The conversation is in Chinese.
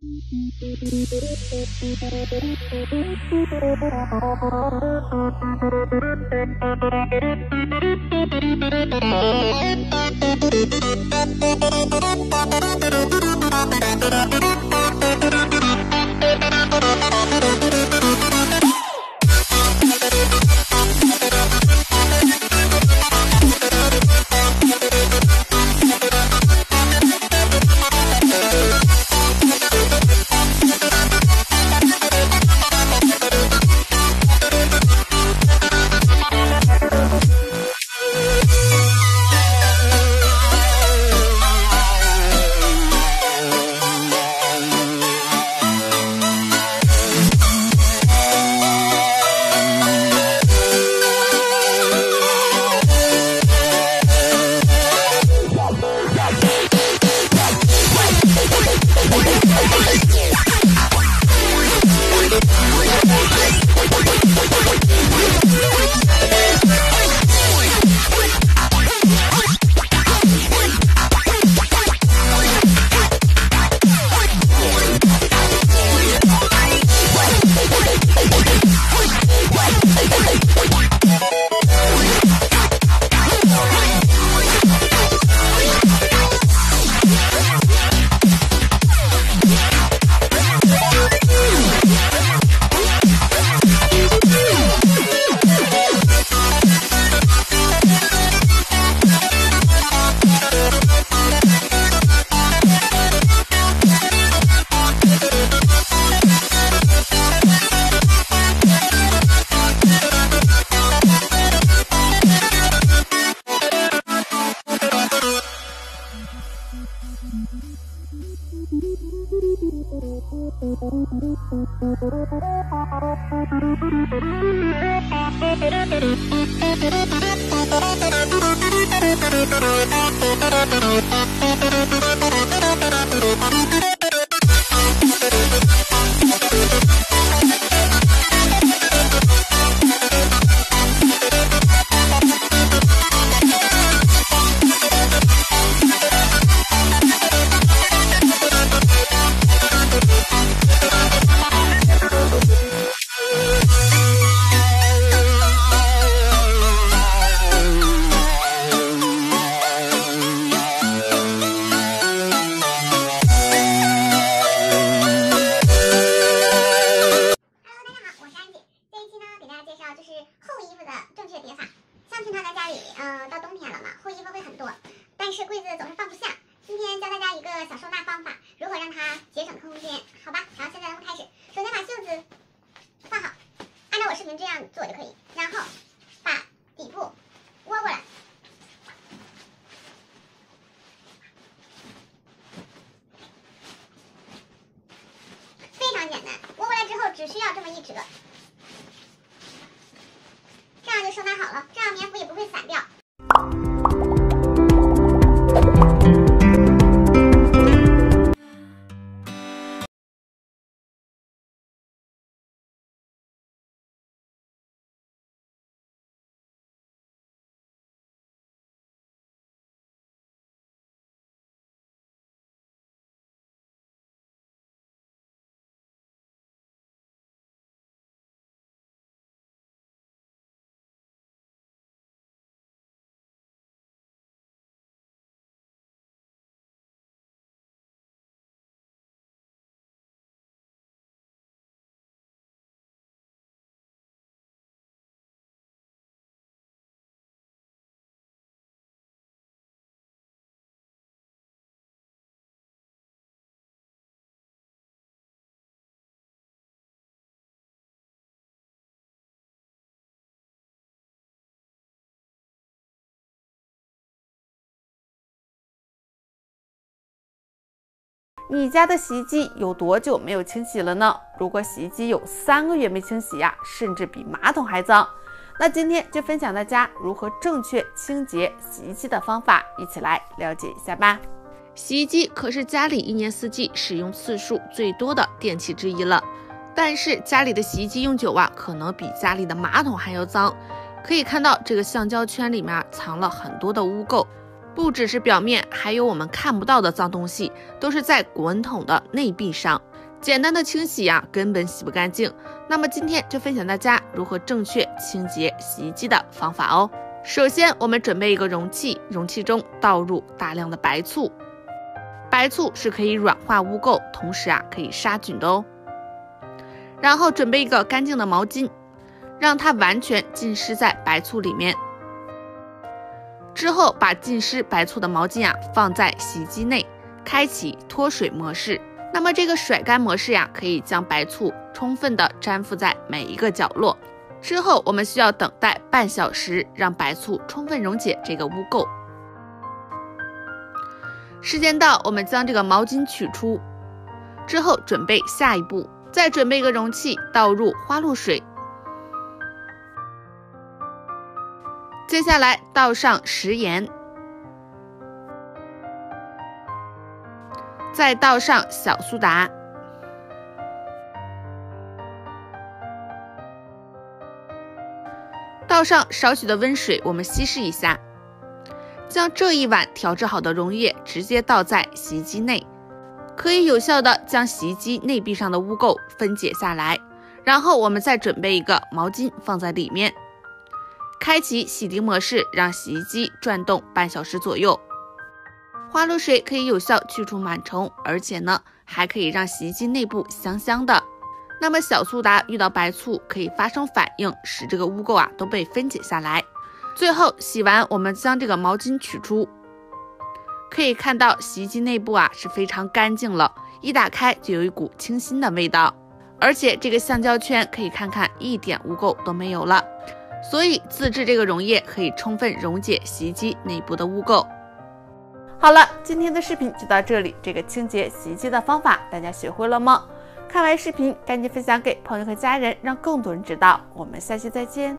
到冬天了嘛，厚衣服会很多，但是柜子总是放不下。今天教大家一个小收纳方法，如何让它节省空间，好吧？然后现在咱们开始，首先把袖子放好，按照我视频这样做就可以，然后把底部窝过来，非常简单。窝过来之后只需要这么一折，这样就收纳好了，这样棉服也不会散掉。 你家的洗衣机有多久没有清洗了呢？如果洗衣机有3个月没清洗呀，甚至比马桶还脏，那今天就分享大家如何正确清洁洗衣机的方法，一起来了解一下吧。洗衣机可是家里一年四季使用次数最多的电器之一了，但是家里的洗衣机用久啊，可能比家里的马桶还要脏。可以看到这个橡胶圈里面藏了很多的污垢，不只是表面，还有我们看不到的脏东西，都是在滚筒的内壁上。 简单的清洗呀，根本洗不干净。那么今天就分享大家如何正确清洁洗衣机的方法哦。首先，我们准备一个容器，容器中倒入大量的白醋。白醋是可以软化污垢，同时可以杀菌的哦。然后准备一个干净的毛巾，让它完全浸湿在白醋里面。之后把浸湿白醋的毛巾放在洗衣机内，开启脱水模式。那么这个甩干模式可以将白醋充分的粘附在每一个角落。之后我们需要等待半小时，让白醋充分溶解这个污垢。时间到，我们将这个毛巾取出。之后准备下一步，再准备一个容器，倒入花露水。接下来倒上食盐，再倒上小苏打，倒上少许的温水，我们稀释一下。将这一碗调制好的溶液直接倒在洗衣机内，可以有效的将洗衣机内壁上的污垢分解下来。然后我们再准备一个毛巾放在里面，开启洗涤模式，让洗衣机转动半小时左右。花露水可以有效去除螨虫，而且呢还可以让洗衣机内部香香的。那么小苏打遇到白醋可以发生反应，使这个污垢都被分解下来。最后洗完，我们将这个毛巾取出，可以看到洗衣机内部是非常干净了，一打开就有一股清新的味道，而且这个橡胶圈可以看看一点污垢都没有了。所以自制这个溶液可以充分溶解洗衣机内部的污垢。好了，今天的视频就到这里。这个清洁洗衣机的方法大家学会了吗？看完视频赶紧分享给朋友和家人，让更多人知道。我们下期再见。